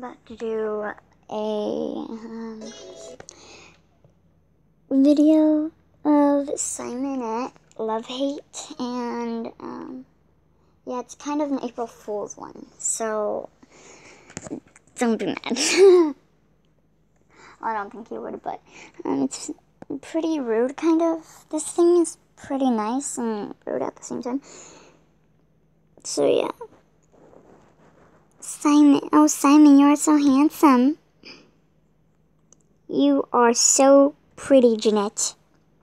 about to do a video of Simonette Love Hate, and yeah, it's kind of an April Fool's one, so don't be mad. I don't think you would, but it's pretty rude, kind of. This thing is pretty nice and rude at the same time. So yeah. Simon, oh Simon, you're so handsome. You are so pretty, Jeanette.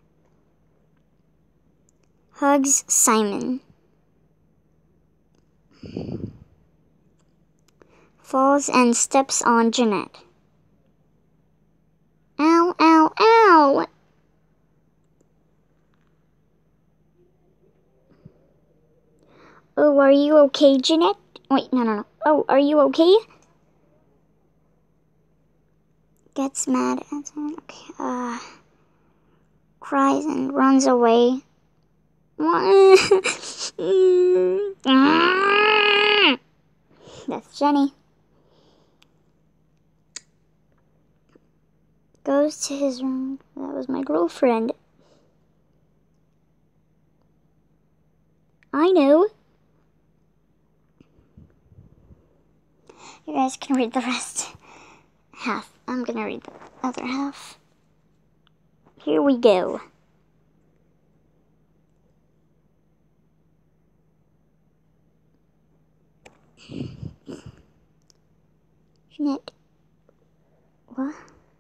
Hugs, Simon. Falls and steps on Jeanette. Ow, ow, ow! Oh, are you okay, Jeanette? Wait, no. Oh, are you okay? Gets mad at him. Okay, cries and runs away. That's Jenny. Goes to his room. That was my girlfriend. I know. You guys can read the rest. Half. I'm gonna read the other half. Here we go. Jeanette. What?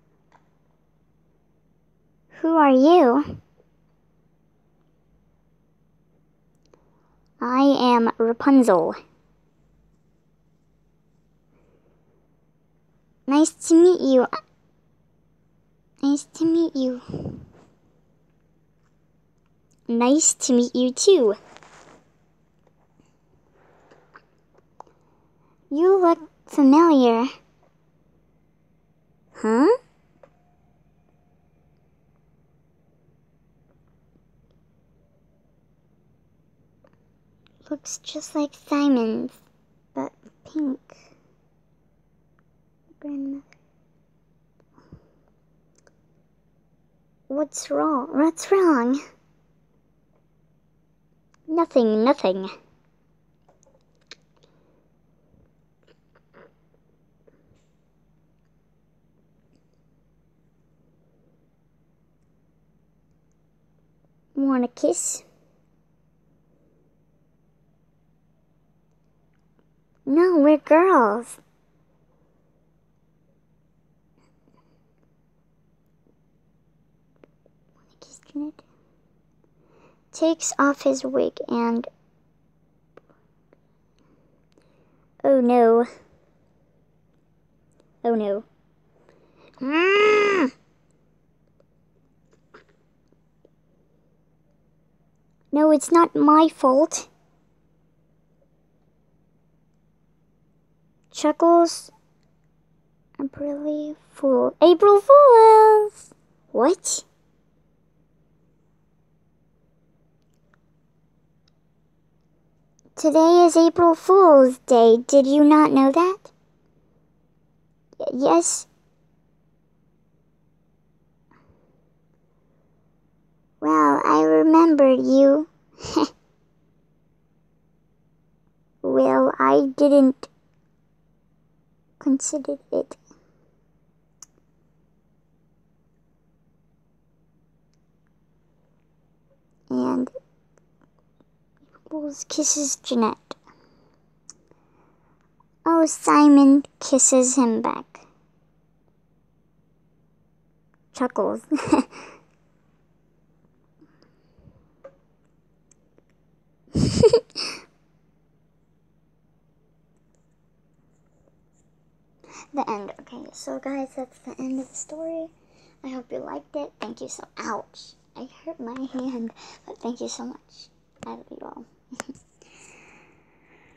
Who are you? I am Rapunzel. Nice to meet you. Nice to meet you. Nice to meet you too. You look familiar. Huh? Looks just like Simon's, but pink. Grandmother. What's wrong? What's wrong? Nothing. Want a kiss? No, we're girls. Want a kiss, Jeanette? Takes off his wig and... Oh no. Oh no. No, it's not my fault. Chuckles. April Fools. What? Today is April Fool's Day. Did you not know that? Yes. Well, I remembered you. Well, I didn't consider it. And Fools kisses Jeanette. Oh, Simon kisses him back. Chuckles. The end. Okay, so guys, that's the end of the story. I hope you liked it. Thank you so... Ouch. I hurt my hand. But thank you so much. I love you all.